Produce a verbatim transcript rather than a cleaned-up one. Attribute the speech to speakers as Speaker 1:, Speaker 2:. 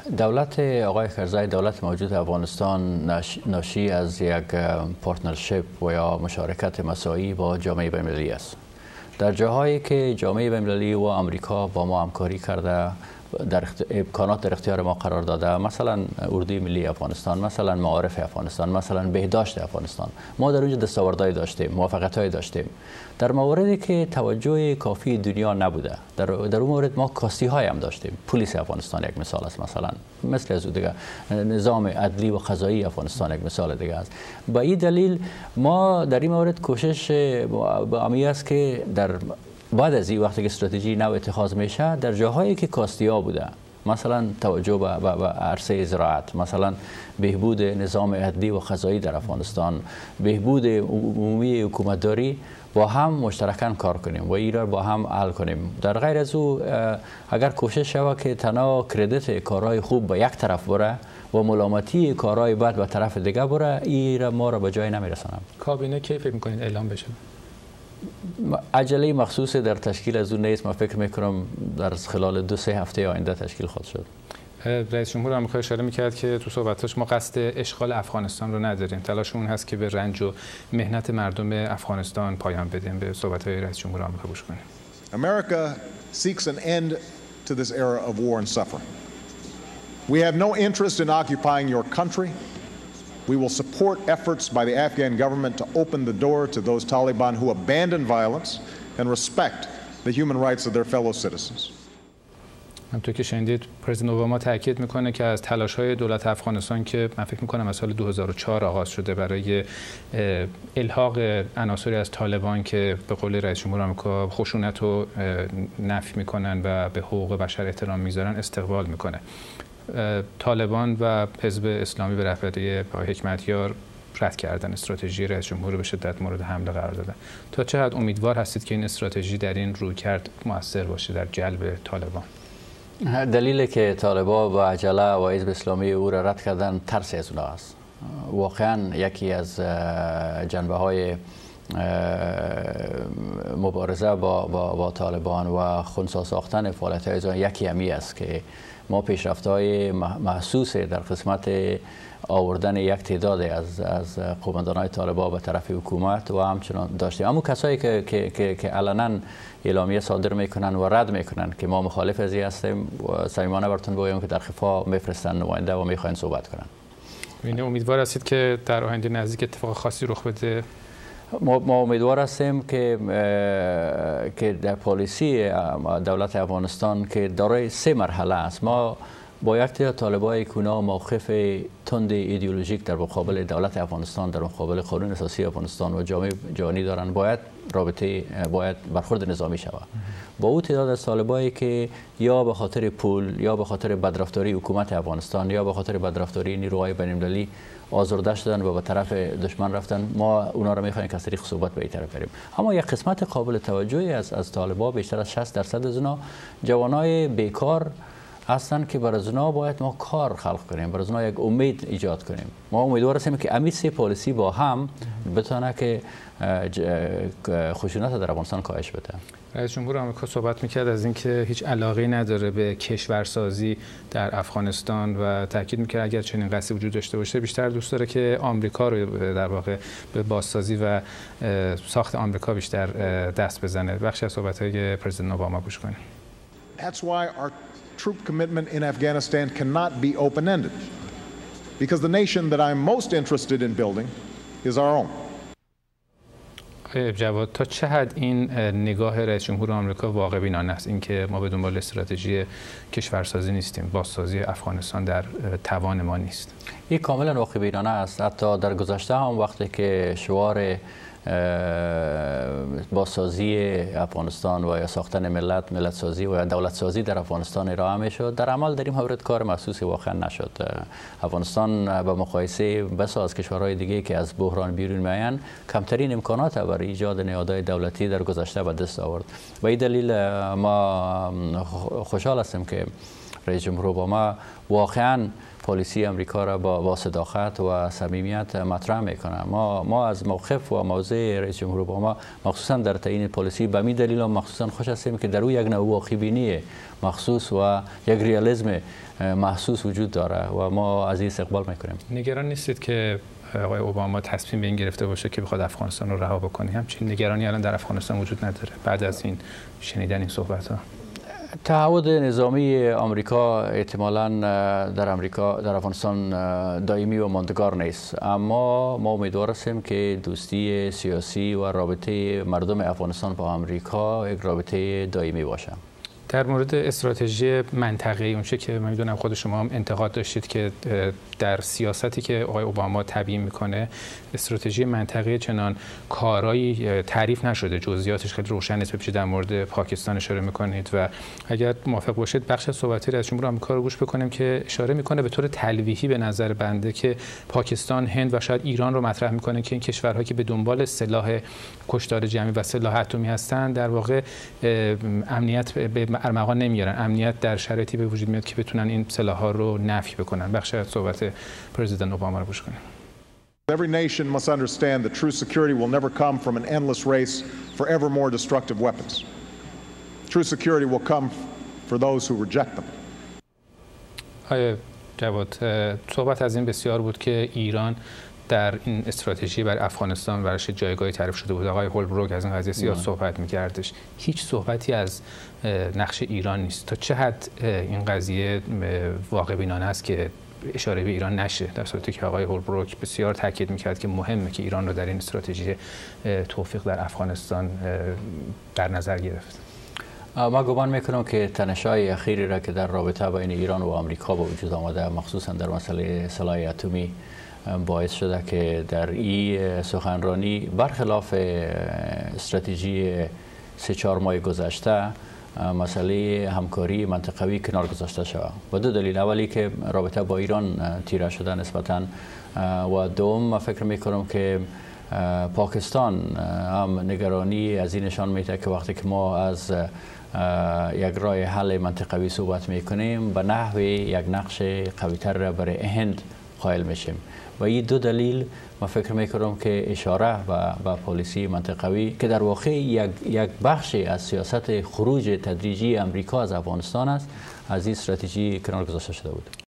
Speaker 1: دولت آقای کرزی، دولت موجود افغانستان ناشی از یک پارتنرشیپ و یا مشارکت مساعی با جامعه بین‌المللی است. در جاهایی که جامعه بین‌المللی و آمریکا با ما همکاری کرده، در امکانات در اختیار ما قرار داده، مثلا اردوی ملی افغانستان، مثلا معارف افغانستان، مثلا بهداشت افغانستان، ما در اونجا دستاوردهای داشتیم، موافقت‌های داشتیم. در موردی که توجه کافی دنیا نبوده، در در اون مورد ما کاستی‌های هم داشتیم. پلیس افغانستان یک مثال است، مثلا مثل از دیگه نظام عدلی و قضایی افغانستان یک مثال دیگه است. با این دلیل ما در این مورد کوشش با امی است که در بعد از این وقتی که استراتژی نو اتخاذ میشه، در جاهایی که کاستیا بوده، مثلا توجه به عرصه زراعت، مثلا بهبود نظام عدلی و قضایی در افغانستان، بهبود عمومی حکومتداری، با هم مشترکاً کار کنیم و این را با هم حل کنیم. در غیر از او اگر کوشش شود که تنها کردیت کارهای خوب به یک طرف بره و ملامتی کارهای بد به طرف دیگه بره، این را ما را به جای نمیرسانم.
Speaker 2: کابینه کی فکر می‌کنید اعلام بشه؟
Speaker 1: عجله مخصوص در تشکیل از اون نیست. من فکر میکنم در خلال دو سه هفته آینده تشکیل خواهد شد.
Speaker 2: رئیس جمهور آمریکا اشاره میکرد که تو صحبتاش ما قصد اشغال افغانستان رو نداریم. تلاشمون هست که به رنج و مهنت مردم افغانستان پایان بدیم. به صحبت‌های رئیس جمهور آمریکا گوش کنیم.
Speaker 3: America seeks an end to this era of war and suffering. We have no interest in occupying your country. We will support efforts by the Afghan government to open the door to those Taliban who abandon violence and respect the human rights of their fellow citizens.
Speaker 2: همونطور که شنیدید پرزیدنت اوباما تاکید میکنه که از تلاش‌های دولت افغانستان که من فکر میکنم از سال دو هزار و چهار آغاز شده برای الحاق عناصری از طالبان که به قول رئیس جمهور آمریکا خشونت رو نفی میکنن و به حقوق بشر احترام میذارن، استقبال میکنه. طالبان و حزب اسلامی به رهبری آقای حکمتیار رد کردن استراتژی رئیس جمهور رو به شدت مورد حمله قرار دادن. تا چه حد امیدوار هستید که این استراتژی در این رویکرد موثر باشه در جلب طالبان؟
Speaker 1: دلیلی که طالبان با عجله و حزب اسلامی او را رد کردن ترس از اونها است. واقعا یکی از جنبه های مبارزه با, با, با طالبان و خنثی ساختن فعالیت‌های های یکی همی است که ما پیشرفت‌های محسوس در قسمت آوردن یک تعداد از از قومندان‌های طالبان به طرف حکومت و همچنان داشتیم. اما کسایی که که که, که علنا اعلامیه صادر میکنن و رد میکنن که ما مخالف از این هستیم، و صمیمانه براتون بگم که در خفا میفرستن نماینده و میخواین صحبت کنن.
Speaker 2: یعنی امیدوار هستید که در آینده نزدیک اتفاق خاصی رخ بده؟
Speaker 1: ما, ما امیدوار هستیم که که در پالیسی دولت افغانستان که دارای سه مرحله است. ما با یک تعداد طالبای که اونا موقف تند ایدئولوژیک در مقابل دولت افغانستان، در مقابل قانون اساسی افغانستان و جامعه جهانی دارن، باید رابطه باید برخورد نظامی شود. با او تعداد از طالبایی که یا به خاطر پول یا به خاطر بدرفتاری حکومت افغانستان یا به خاطر بدرفتاری نیروهای بین‌المللی آزرده شدن و به طرف دشمن رفتن، ما اونا رو می‌خوایم که از طریق صحبت به این طرف بریم. اما یک قسمت قابل توجهی از از طالبان، بیشتر از شصت درصد از اونا جوانای بیکار هستند که برای اونا باید ما کار خلق کنیم، برای اونا یک امید ایجاد کنیم. ما امیدوار هستیم که امی سه پالیسی با هم بتونه که خشونت در افغانستان کاهش بده.
Speaker 2: رئیس جمهور آمریکا صحبت میکرد از اینکه هیچ علاقه‌ای نداره به کشورسازی در افغانستان و تاکید میکرد اگر چنین قصدی وجود داشته باشه بیشتر دوست داره که آمریکا رو در واقع به بازسازی و ساخت آمریکا بیشتر دست بزنه. بخشی از صحبت‌های پرزیدنت اوباما گوش کنیم.
Speaker 3: That's why our troop commitment in Afghanistan cannot be open-ended, because the nation that I'm most interested in building is our own.
Speaker 2: جواد، تا چه حد این نگاه رئیس جمهور آمریکا واقع بینانه است؟ اینکه ما به دنبال استراتژی کشورسازی نیستیم، بازسازی افغانستان در توان ما نیست.
Speaker 1: این کاملا واقع بینانه است. حتی در گذشته هم وقتی که شعار بازسازی افغانستان و یا ساختن ملت، ملت سازی و دولت سازی در افغانستان ارائه میشد، در عمل در این مورد کار محسوسی واقعا نشد. افغانستان به مقایسه بسا از کشورهای دیگه که از بحران بیرون میآیند کمترین امکانات برای ایجاد نهادهای دولتی در گذشته به دست آورد. و این دلیل ما خوشحال هستیم که رئیس جمهور اوباما واقعا پالیسی امریکا را با با صداقت و صمیمیت مطرح میکنه. ما ما از موقف و موضع رئیس جمهور اوباما مخصوصا در تعیین پالیسی به می دلیل و مخصوصا خوش هستیم که در او یک نوع واقع بینی مخصوص و یک ریالیسم محسوس وجود داره و ما از این استقبال میکنیم.
Speaker 2: نگران نیستید که آقای اوباما تصمیم به این گرفته باشه که بخواد افغانستان رو رها بکنه؟ همچین نگرانی الان در افغانستان وجود نداره بعد از این شنیدن این صحبت ها؟
Speaker 1: تعهد نظامی آمریکا احتمالاً در آمریکا در افغانستان دائمی و ماندگار نیست، اما ما امیدوار هستیم که دوستی سیاسی و رابطه مردم افغانستان با آمریکا یک رابطه دائمی باشه.
Speaker 2: در مورد استراتژی منطقه‌ای اونچه که من میدونم خود شما هم انتقاد داشتید که در سیاستی که آقای اوباما تبیین میکنه استراتژی منطقه‌ای چنان کارایی تعریف نشده، جزئیاتش خیلی روشن نیست. بپیچید در مورد پاکستان اشاره میکنید و اگر موافق باشید بخش از صحبتی رئیس جمهور آمریکا رو گوش بکنیم که اشاره میکنه به طور تلویحی به نظر بنده که پاکستان، هند و شاید ایران رو مطرح میکنه که این کشورها که به دنبال سلاح کشتار جمعی و سلاح اتمی هستند در واقع امنیت به ارمغان نمیارن، امنیت در شرایطی به وجود میاد که بتونن این سلاح‌ها رو نفی بکنن. بخش از صحبت پرزیدنت اوباما رو گوش کنیم.
Speaker 3: Every nation must understand that true security will never come from an endless race for ever more destructive weapons. True security will come for those who reject them.
Speaker 2: آیا جواد، صحبت از این بسیار بود که ایران در این استراتژی بر افغانستان براش جایگاهی تعریف شده بود. آقای هولبروک از این قضیه زیاد صحبت می‌کردش. هیچ صحبتی از نقش ایران نیست. تا چه حد این قضیه واقع بینانه است که اشاره به ایران نشه، در صورتی که آقای هولبروک بسیار تاکید می‌کرد که مهمه که ایران رو در این استراتژی توفیق در افغانستان در نظر گرفت.
Speaker 1: ما گمان میکنم که تنش‌های اخیری را که در رابطه بین ایران و آمریکا به وجود آمده، مخصوصا در مسئله سلاح اتمی، باعث شده که در این سخنرانی برخلاف استراتژی سه چهار ماه گذشته مسئله همکاری منطقوی کنار گذاشته شود. و دو دلیل: اولی که رابطه با ایران تیره شده نسبتاً، و دوم ما فکر میکنم که پاکستان هم نگرانی از این نشان میده که وقتی که ما از یک راه حل منطقوی صحبت میکنیم به نحو یک نقش قوی‌تر را برای هند قائل میشیم. و این دو دلیل ما فکر میکنم که اشاره به پالیسی منطقوی که در واقع یک یک بخشی از سیاست خروج تدریجی امریکا از افغانستان است، از این استراتژی کنار گذاشته شده بود.